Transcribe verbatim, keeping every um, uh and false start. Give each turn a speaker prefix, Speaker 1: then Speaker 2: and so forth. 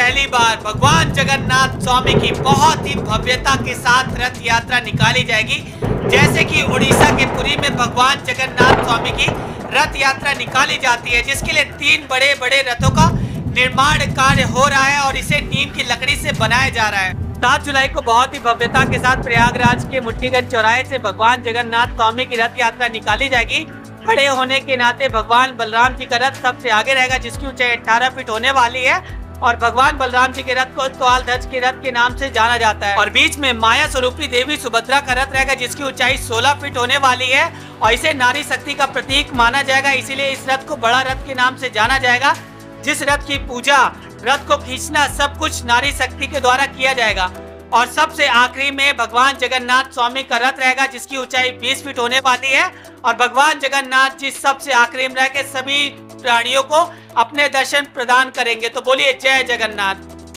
Speaker 1: पहली बार भगवान जगन्नाथ स्वामी की बहुत ही भव्यता के साथ रथ यात्रा निकाली जाएगी। जैसे कि उड़ीसा के पुरी में भगवान जगन्नाथ स्वामी की रथ यात्रा निकाली जाती है, जिसके लिए तीन बड़े बड़े रथों का निर्माण कार्य हो रहा है और इसे नीम की लकड़ी से बनाया जा रहा है। सात जुलाई को बहुत ही भव्यता के साथ प्रयागराज के मुट्ठीगंज चौराहे से भगवान जगन्नाथ स्वामी की रथ यात्रा निकाली जाएगी। बड़े होने के नाते भगवान बलराम जी का रथ सबसे आगे रहेगा, जिसकी ऊंचाई अठारह फीट होने वाली है और भगवान बलराम जी के रथ को ताल ध्वज के रथ के नाम से जाना जाता है। और बीच में माया स्वरूपी देवी सुभद्रा का रथ रहेगा, जिसकी ऊंचाई सोलह फीट होने वाली है और इसे नारी शक्ति का प्रतीक माना जाएगा, इसीलिए इस रथ को बड़ा रथ के नाम से जाना जाएगा। जिस रथ की पूजा, रथ को खींचना, सब कुछ नारी शक्ति के द्वारा किया जाएगा। और सबसे आखिरी में भगवान जगन्नाथ स्वामी का रथ रहेगा, जिसकी ऊंचाई बीस फीट होने वाली है और भगवान जगन्नाथ जी सबसे आखिरी में रह के सभी प्राणियों को अपने दर्शन प्रदान करेंगे। तो बोलिए जय जगन्नाथ।